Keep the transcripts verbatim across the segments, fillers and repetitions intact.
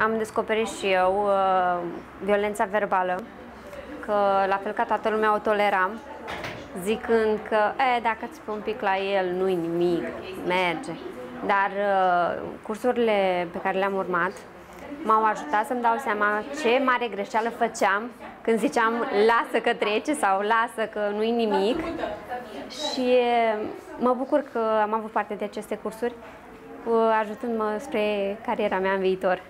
am descoperit și eu uh, violența verbală, că la fel ca toată lumea o toleram, zicând că e, dacă îți spui un pic la el, nu-i nimic, merge. Dar uh, cursurile pe care le-am urmat m-au ajutat să-mi dau seama ce mare greșeală făceam când ziceam lasă că trece sau lasă că nu-i nimic. Și mă bucur că am avut parte de aceste cursuri, ajutând-mă spre cariera mea în viitor.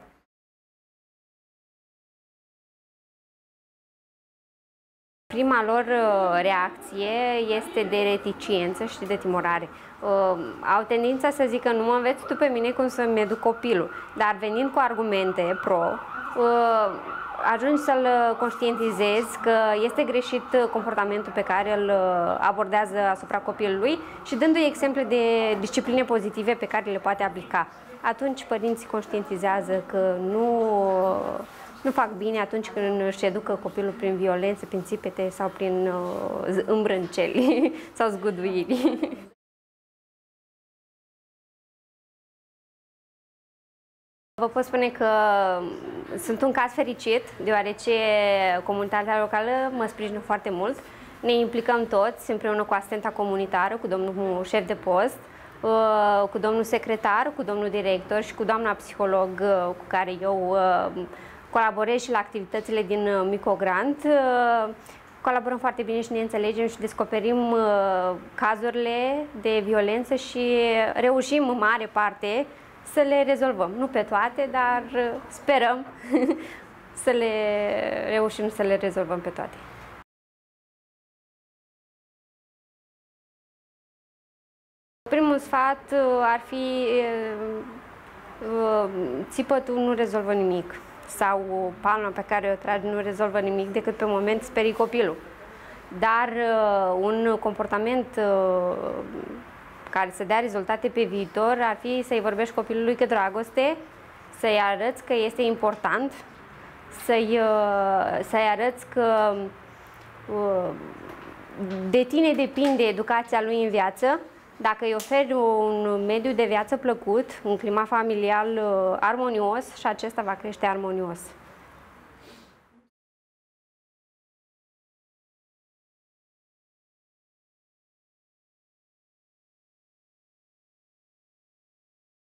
Prima lor reacție este de reticență și de timorare. Au tendința să zică, nu mă înveți tu pe mine cum să-mi educ copilul, dar venind cu argumente pro, ajungi să-l conștientizezi că este greșit comportamentul pe care îl abordează asupra copilului și dându-i exemple de discipline pozitive pe care le poate aplica. Atunci părinții conștientizează că nu, nu fac bine atunci când își educă copilul prin violență, prin țipete sau prin îmbrânceli sau zguduiri. Vă pot spune că sunt un caz fericit, deoarece comunitatea locală mă sprijină foarte mult. Ne implicăm toți împreună cu asistenta comunitară, cu domnul șef de post, cu domnul secretar, cu domnul director și cu doamna psiholog cu care eu colaborez și la activitățile din microgrant. Colaborăm foarte bine și ne înțelegem și descoperim cazurile de violență și reușim în mare parte să le rezolvăm. Nu pe toate, dar sperăm să le reușim să le rezolvăm pe toate. Primul sfat ar fi țipătul nu rezolvă nimic sau palma pe care o tragi nu rezolvă nimic decât pe moment sperii copilul. Dar un comportament care să dea rezultate pe viitor ar fi să-i vorbești copilului cu dragoste, să-i arăți că este important, să-i să-i arăți că de tine depinde educația lui în viață. Dacă îi oferi un mediu de viață plăcut, un climat familial armonios, și acesta va crește armonios.